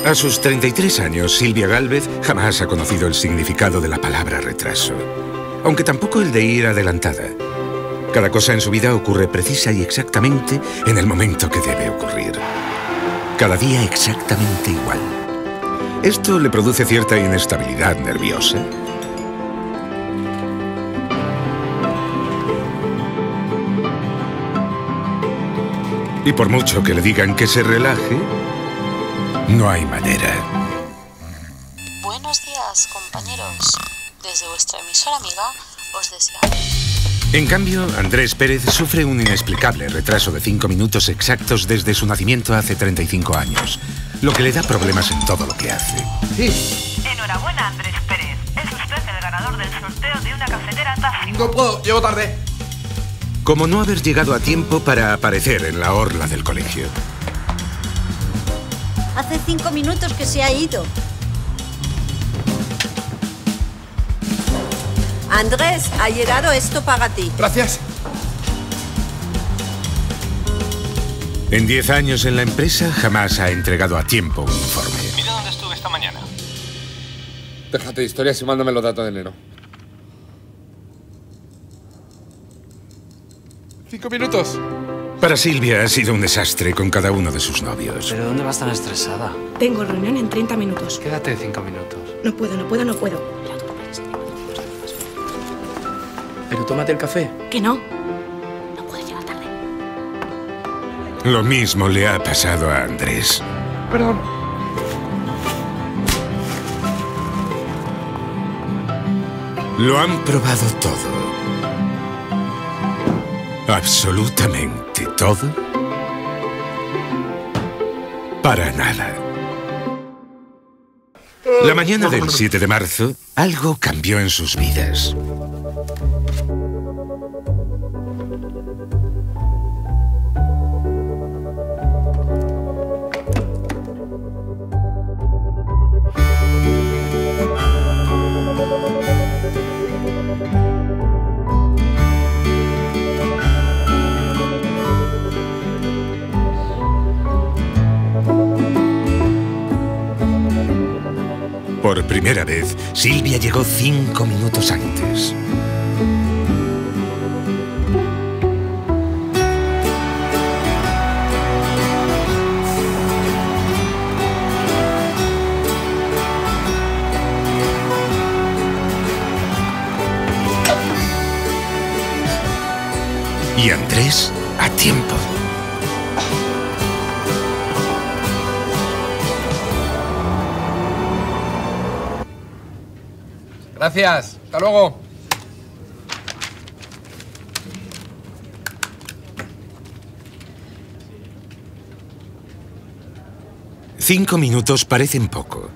A sus 33 años, Silvia Gálvez jamás ha conocido el significado de la palabra retraso, aunque tampoco el de ir adelantada. Cada cosa en su vida ocurre precisa y exactamente en el momento que debe ocurrir. Cada día exactamente igual. Esto le produce cierta inestabilidad nerviosa. Y por mucho que le digan que se relaje, no hay manera. Buenos días, compañeros. Desde vuestra emisora amiga os deseamos. En cambio, Andrés Pérez sufre un inexplicable retraso de 5 minutos exactos desde su nacimiento hace 35 años, lo que le da problemas en todo lo que hace. Sí. Enhorabuena, Andrés Pérez. Es usted el ganador del sorteo de una cafetera Taffy. No puedo, llego tarde. Como no haber llegado a tiempo para aparecer en la orla del colegio. Hace 5 minutos que se ha ido. Andrés, ha llegado esto para ti. Gracias. En 10 años en la empresa jamás ha entregado a tiempo un informe. Mira dónde estuve esta mañana. Déjate de historias y mándame los datos de enero. 5 minutos. Para Silvia ha sido un desastre con cada uno de sus novios. ¿Pero dónde vas tan estresada? Tengo reunión en 30 minutos. Quédate 5 minutos. No puedo. Pero tómate el café. ¿Que no? No puedes llegar tarde. Lo mismo le ha pasado a Andrés. Perdón. Lo han probado todo. Absolutamente todo. Para nada. La mañana del 7 de marzo, algo cambió en sus vidas. Por primera vez, Silvia llegó 5 minutos antes. Y Andrés, a tiempo. Gracias. Hasta luego. Cinco minutos parecen poco,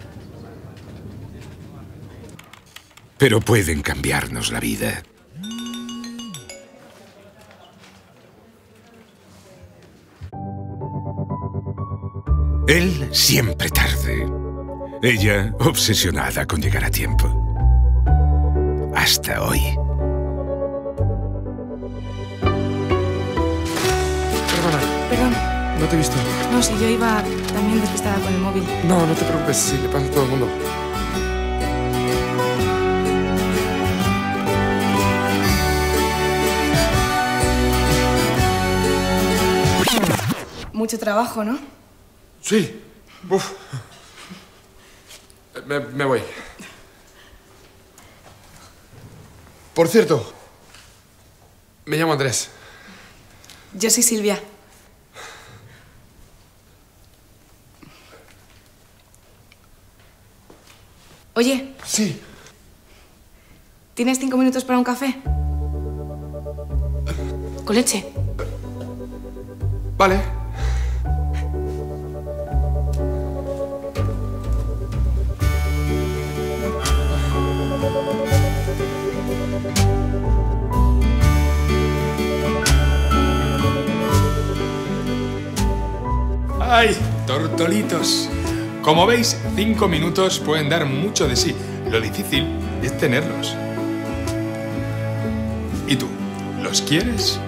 pero pueden cambiarnos la vida. Él siempre tarde. Ella obsesionada con llegar a tiempo. Hasta hoy. Perdón. No te he visto. No, si yo iba también despistada con el móvil. No, no te preocupes, sí, le pasa a todo el mundo. Mucho trabajo, ¿no? Sí. Uf. Me voy. Por cierto, me llamo Andrés. Yo soy Silvia. Oye. Sí. ¿Tienes 5 minutos para un café? ¿Con leche? Vale. ¡Ay, tortolitos! Como veis, 5 minutos pueden dar mucho de sí. Lo difícil es tenerlos. ¿Y tú? ¿Los quieres?